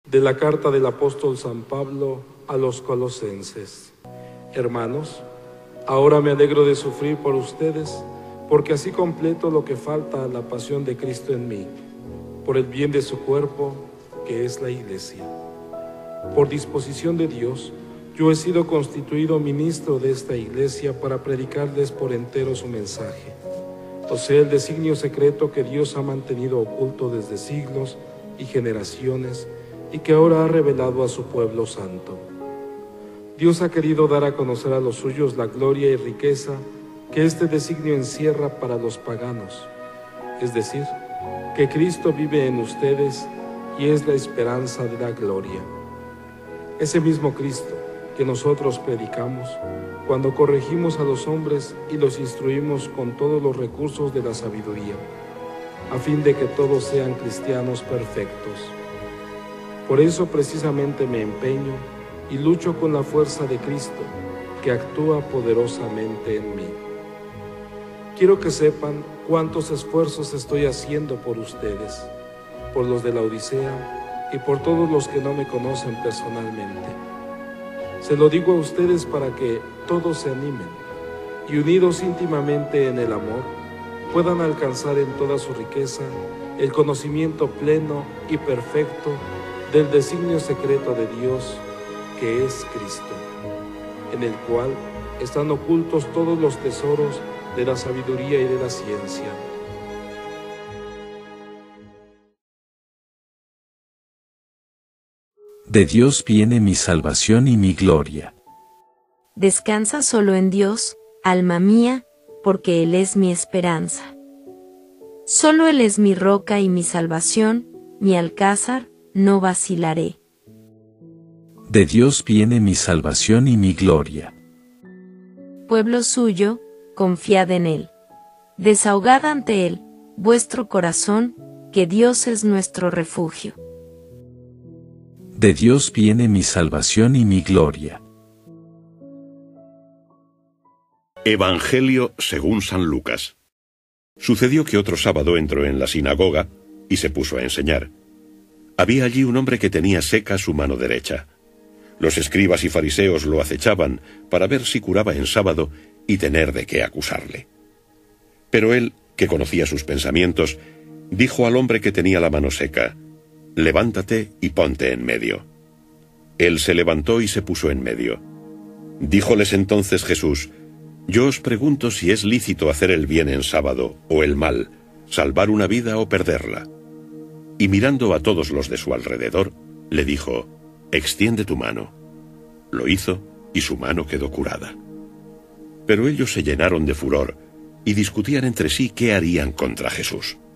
De la carta del apóstol San Pablo a los Colosenses. Hermanos, ahora me alegro de sufrir por ustedes, porque así completo lo que falta a la pasión de Cristo en mí, por el bien de su cuerpo, que es la Iglesia. Por disposición de Dios, yo he sido constituido ministro de esta Iglesia para predicarles por entero su mensaje, o sea, el designio secreto que Dios ha mantenido oculto desde siglos y generaciones, y que ahora ha revelado a su pueblo santo. Dios ha querido dar a conocer a los suyos la gloria y riqueza que este designio encierra para los paganos, es decir, que Cristo vive en ustedes y es la esperanza de la gloria. Ese mismo Cristo que nosotros predicamos cuando corregimos a los hombres y los instruimos con todos los recursos de la sabiduría, a fin de que todos sean cristianos perfectos. Por eso precisamente me empeño y lucho con la fuerza de Cristo, que actúa poderosamente en mí. Quiero que sepan cuántos esfuerzos estoy haciendo por ustedes, por los de la Odisea y por todos los que no me conocen personalmente. Se lo digo a ustedes para que todos se animen y, unidos íntimamente en el amor, puedan alcanzar en toda su riqueza el conocimiento pleno y perfecto del designio secreto de Dios, que es Cristo, en el cual están ocultos todos los tesoros de la sabiduría y de la ciencia. De Dios viene mi salvación y mi gloria. Descansa solo en Dios, alma mía, porque Él es mi esperanza. Solo Él es mi roca y mi salvación, mi alcázar, no vacilaré. De Dios viene mi salvación y mi gloria. Pueblo suyo, confiad en Él. Desahogad ante Él vuestro corazón, que Dios es nuestro refugio. De Dios viene mi salvación y mi gloria. Evangelio según San Lucas. Sucedió que otro sábado entró en la sinagoga y se puso a enseñar. Había allí un hombre que tenía seca su mano derecha. Los escribas y fariseos lo acechaban para ver si curaba en sábado y tener de qué acusarle. Pero él, que conocía sus pensamientos, dijo al hombre que tenía la mano seca: «Levántate y ponte en medio». Él se levantó y se puso en medio. Díjoles entonces Jesús: «Yo os pregunto si es lícito hacer el bien en sábado o el mal, salvar una vida o perderla». Y mirando a todos los de su alrededor, le dijo: «Extiende tu mano». Lo hizo, y su mano quedó curada. Pero ellos se llenaron de furor, y discutían entre sí qué harían contra Jesús.